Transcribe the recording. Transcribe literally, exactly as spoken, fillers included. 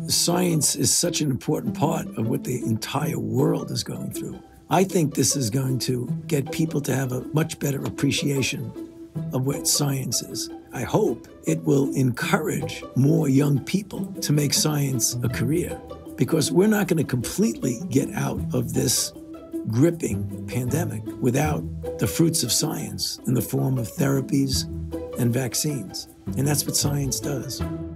Science is such an important part of what the entire world is going through. I think this is going to get people to have a much better appreciation of what science is. I hope it will encourage more young people to make science a career, because we're not going to completely get out of this gripping pandemic without the fruits of science in the form of therapies and vaccines. And that's what science does.